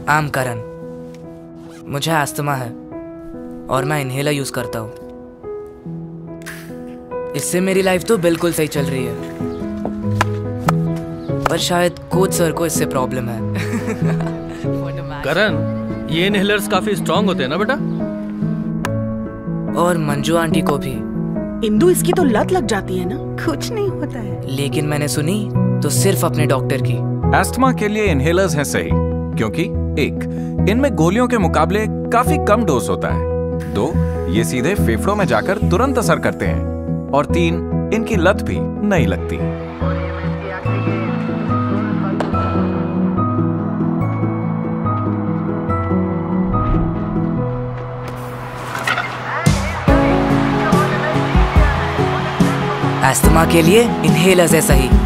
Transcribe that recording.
आम करण, मुझे अस्थमा है और मैं इनहेलर यूज करता हूँ। इससे मेरी लाइफ तो बिल्कुल सही चल रही है, पर शायद कोच सर को इससे प्रॉब्लम है। करण, ये इनहेलर्स काफी स्ट्रॉन्ग होते हैं ना बेटा? और मंजू आंटी को भी। इंदु, इसकी तो लत लग जाती है ना। कुछ नहीं होता है। लेकिन मैंने सुनी तो सिर्फ अपने डॉक्टर की। एस्थमा के लिए इनहेलर्स हैं सही, क्योंकि 1, इनमें गोलियों के मुकाबले काफी कम डोज होता है। 2, ये सीधे फेफड़ों में जाकर तुरंत असर करते हैं। और 3, इनकी लत भी नहीं लगती। अस्थमा के लिए इनहेलर्स है सही।